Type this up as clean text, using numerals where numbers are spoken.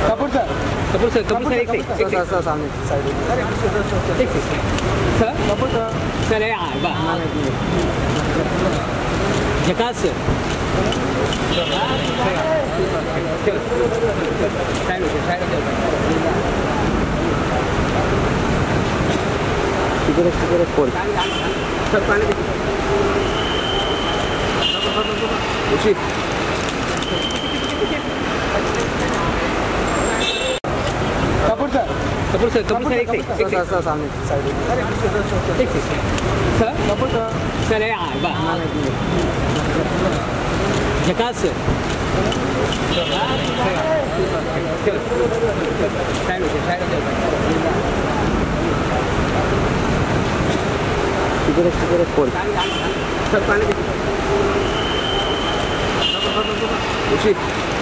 Kapoor sir एक sir सामने side sir Kapoor sir झकास खोल सर पानी कपूर सर एक सर सामने साइड सर कपूर सर झकास खोल सर पानी